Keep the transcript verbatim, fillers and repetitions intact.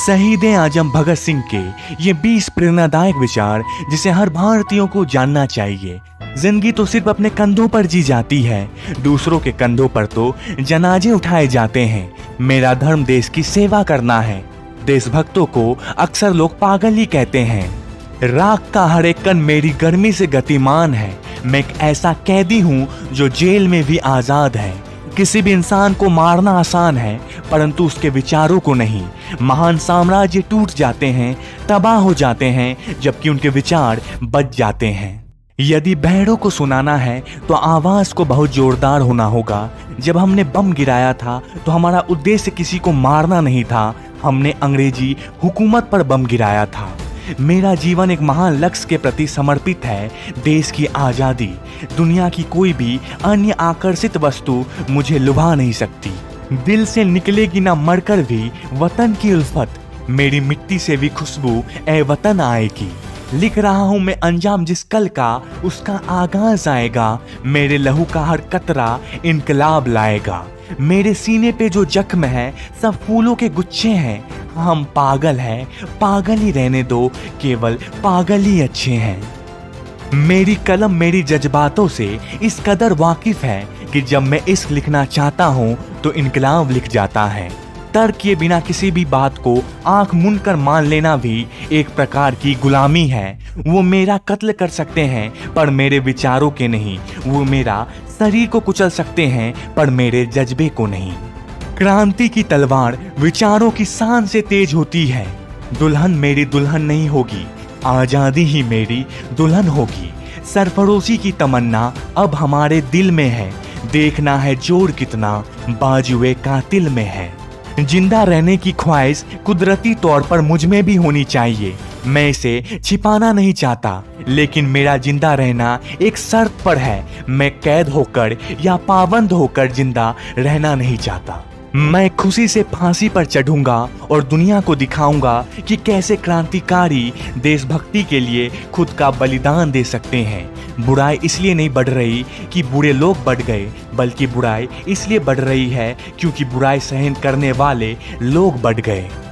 शहीद आजम भगत सिंह के ये बीस प्रेरणादायक विचार जिसे हर भारतीयों को जानना चाहिए। जिंदगी तो सिर्फ अपने कंधों पर जी जाती है, दूसरों के कंधों पर तो जनाजे उठाए जाते हैं। मेरा धर्म देश की सेवा करना है। देशभक्तों को अक्सर लोग पागल ही कहते हैं। राख का हर एक कण मेरी गर्मी से गतिमान है। मैं एक ऐसा कैदी हूँ जो जेल में भी आजाद है। किसी भी इंसान को मारना आसान है, परंतु उसके विचारों को नहीं। महान साम्राज्य टूट जाते हैं, तबाह हो जाते हैं, जबकि उनके विचार बच जाते हैं। यदि बहरों को सुनाना है तो आवाज को बहुत जोरदार होना होगा। जब हमने बम गिराया था तो हमारा उद्देश्य किसी को मारना नहीं था, हमने अंग्रेजी हुकूमत पर बम गिराया था। मेरा जीवन एक महान लक्ष्य के प्रति समर्पित है, देश की आजादी। दुनिया की कोई भी अन्य आकर्षित वस्तु मुझे लुभा नहीं सकती। दिल से निकलेगी ना मरकर भी वतन की उल्फत, मेरी मिट्टी से भी खुशबू ए वतन आएगी। लिख रहा हूं मैं अंजाम जिस कल का, उसका आगाज आएगा। मेरे लहू का हर कतरा इनकलाब लाएगा। मेरे सीने पे जो जख्म है सब फूलों के गुच्छे हैं। हम पागल हैं, पागल ही रहने दो, केवल पागल ही अच्छे हैं। मेरी कलम मेरी जज्बातों से इस कदर वाकिफ है कि जब मैं इश्क लिखना चाहता हूं तो इनकलाब लिख जाता है। तर्क किए बिना किसी भी बात को आंख मूंद कर मान लेना भी एक प्रकार की गुलामी है। वो मेरा कत्ल कर सकते हैं पर मेरे विचारों के नहीं। वो मेरा शरीर को कुचल सकते हैं पर मेरे जज्बे को नहीं। क्रांति की तलवार विचारों की शान से तेज होती है। दुल्हन मेरी दुल्हन नहीं होगी, आजादी ही मेरी दुल्हन होगी। सरफरोशी की तमन्ना अब हमारे दिल में है। देखना है जोर कितना बाजुए कातिल में है। जिंदा रहने की ख्वाहिश कुदरती तौर पर मुझ में भी होनी चाहिए। मैं इसे छिपाना नहीं चाहता, लेकिन मेरा जिंदा रहना एक शर्त पर है। मैं कैद होकर या पाबंद होकर जिंदा रहना नहीं चाहता। मैं खुशी से फांसी पर चढ़ूंगा और दुनिया को दिखाऊंगा कि कैसे क्रांतिकारी देशभक्ति के लिए खुद का बलिदान दे सकते हैं। बुराई इसलिए नहीं बढ़ रही कि बुरे लोग बढ़ गए, बल्कि बुराई इसलिए बढ़ रही है क्योंकि बुराई सहन करने वाले लोग बढ़ गए।